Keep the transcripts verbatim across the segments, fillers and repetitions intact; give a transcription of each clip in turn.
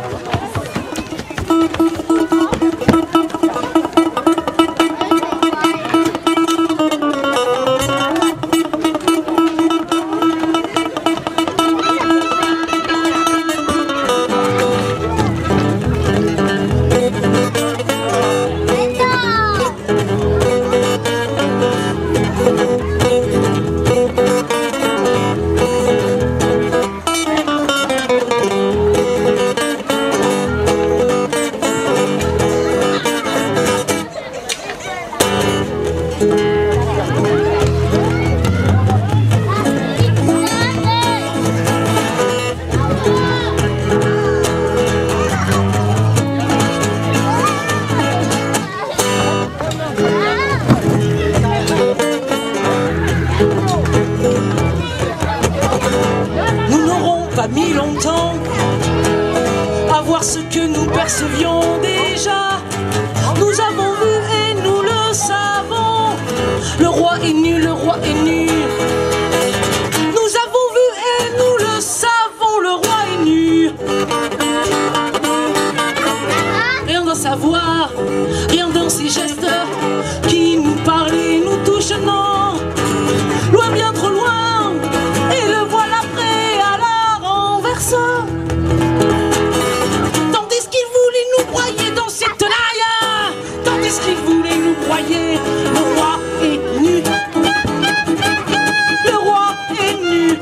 Mis longtemps à voir ce que nous percevions déjà. Nous avons vu et nous le savons. Le roi est nu, le roi est nu. Nous avons vu et nous le savons. Le roi est nu. Rien dans sa voix, rien dans ses gestes qui nous parlent et nous touchent, non. Loin, bien trop loin, et le voilà prêt à la renverse. Tandis qu'il voulait nous broyer dans cette tenaille, tandis qu'il voulait nous broyer, le roi est nu. Le roi est nu.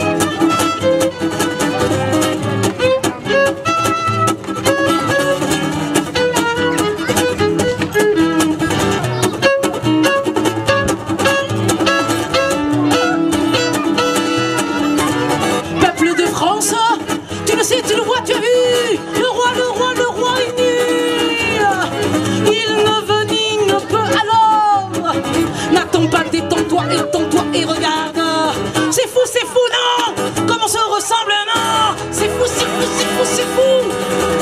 Tu le vois, tu as vu, le roi, le roi, le roi est nu. Il ne veut ni ne peut alors. N'attends pas, détends-toi, étends-toi et regarde. C'est fou, c'est fou, non. Comment on se ressemble, non. C'est fou, c'est fou, c'est fou, c'est fou.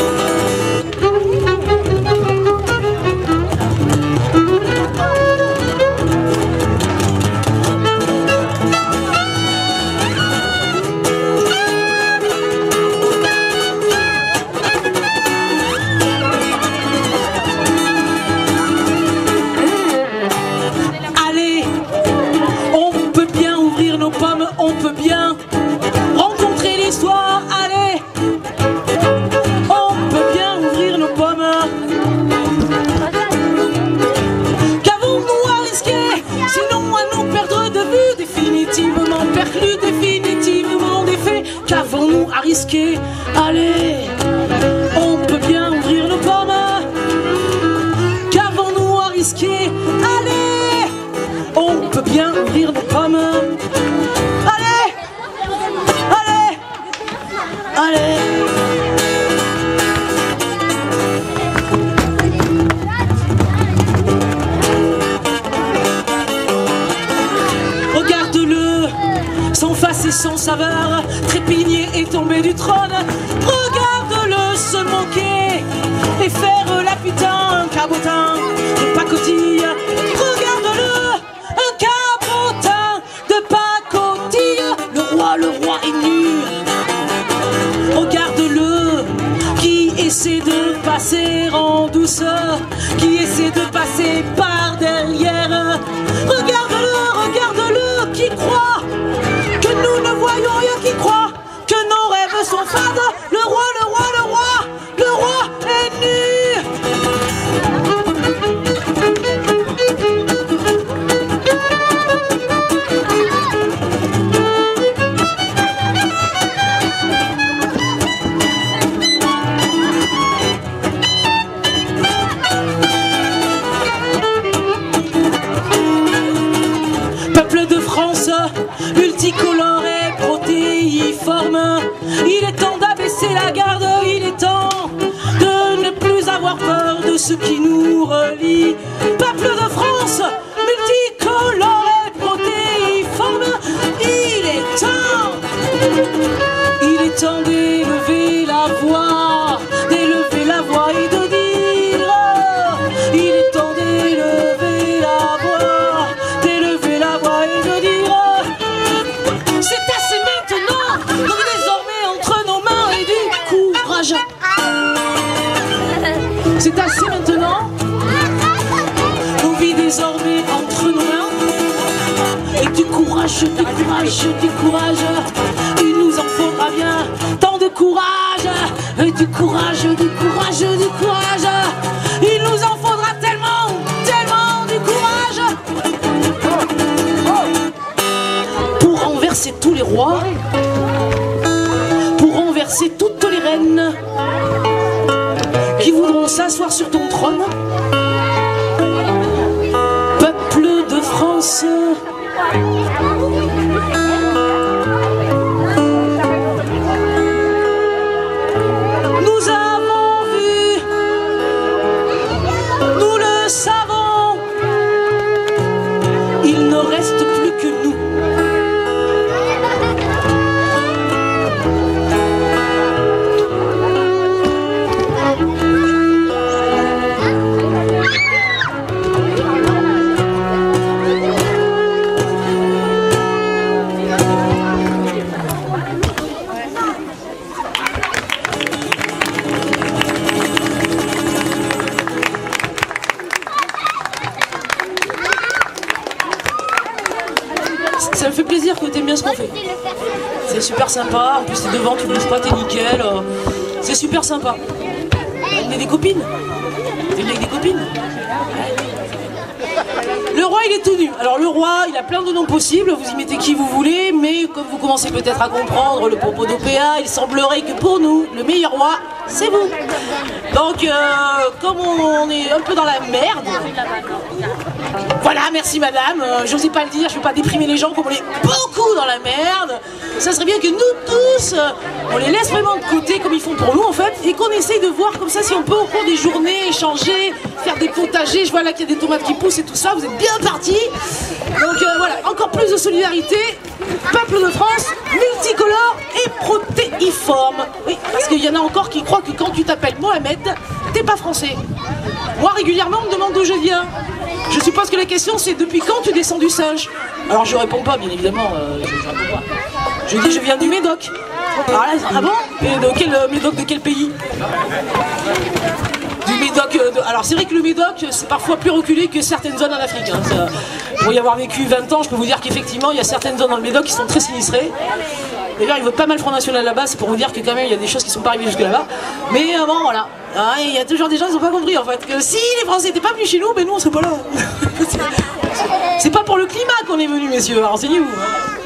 Pommes, on peut bien rencontrer l'histoire, allez, on peut bien ouvrir nos pommes. Qu'avons-nous à risquer, sinon à nous perdre de vue, définitivement perclus, définitivement défaits. Qu'avons-nous à risquer, allez, on peut bien ouvrir nos pommes. Qu'avons-nous à risquer, allez, on peut bien ouvrir nos pommes. Allez. Regarde-le, sans face et sans saveur, trépigner et tomber du trône. Regarde-le se moquer et faire la putain, un cabotin de pacotille. Regarde-le, un cabotin de pacotille. Le roi, le roi est nu. Regarde-le, qui essaie de passer en douceur, qui essaie de passer par derrière. Regarde-le, regarde-le, qui croit que nous ne voyons rien, qui croit que nos rêves sont fades. Le roi, le roi, le roi, le roi est nu. Multicolore et protéiforme, il est temps d'abaisser la garde, il est temps de ne plus avoir peur de ce qui nous relie. Peuple de France, multicolore et protéiforme, il est temps, il est temps d'élever la voix, d'élever la voix et de dire, il est temps d'élever la voix, d'élever la voix et de dire. C'est assez maintenant, donc désormais entre nos mains et du courage. C'est assez maintenant. On vit désormais entre nos mains. Et du courage, du courage, du courage. Il nous en faudra bien tant de courage. Et du courage, du courage, du courage. Il nous en faudra tellement, tellement du courage. Pour renverser tous les rois. Pour renverser toutes les reines qui voudront s'asseoir sur ton trône. Peuple de France, nous avons vu, nous le savons, il ne reste plus que nous. Ça me fait plaisir que tu aimes bien ce qu'on fait. C'est super sympa, en plus t'es devant, tu bouges pas, t'es nickel. C'est super sympa. T'es venu avec des copines? T'es venu avec des copines? Le roi il est tout nu. Alors le roi il a plein de noms possibles, vous y mettez qui vous voulez, mais comme vous commencez peut-être à comprendre le propos d'O P A, il semblerait que pour nous, le meilleur roi, c'est vous. Donc euh, comme on est un peu dans la merde, voilà, merci madame, euh, j'osais pas le dire, je veux pas déprimer les gens comme on est beaucoup dans la merde. Ça serait bien que nous tous, euh, on les laisse vraiment de côté comme ils font pour nous en fait, et qu'on essaye de voir comme ça si on peut au cours des journées échanger, faire des potagers. Je vois là qu'il y a des tomates qui poussent et tout ça, vous êtes bien partis. Donc euh, voilà, encore plus de solidarité. Peuple de France, multicolore et protéiforme. Oui, parce qu'il y en a encore qui croient que quand tu t'appelles Mohamed, t'es pas français. Moi régulièrement on me demande d'où je viens. Je suppose que la question c'est depuis quand tu descends du singe. Alors je réponds pas, bien évidemment, euh, je, je réponds pas. Je dis je viens du Médoc. Alors là, ah bon? Et de quel euh, Médoc, de quel pays? Du Médoc. Euh, de... Alors c'est vrai que le Médoc c'est parfois plus reculé que certaines zones en Afrique. Hein. Ça, pour y avoir vécu vingt ans, je peux vous dire qu'effectivement il y a certaines zones dans le Médoc qui sont très sinistrées. D'ailleurs il vote pas mal Front National là-bas, c'est pour vous dire que quand même il y a des choses qui sont pas arrivées jusque là-bas. Mais euh, bon voilà, hein, il y a toujours des gens qui n'ont pas compris en fait que si les Français n'étaient pas venus chez nous, ben nous on serait pas là. C'est pas pour le climat qu'on est venu messieurs, renseignez-vous.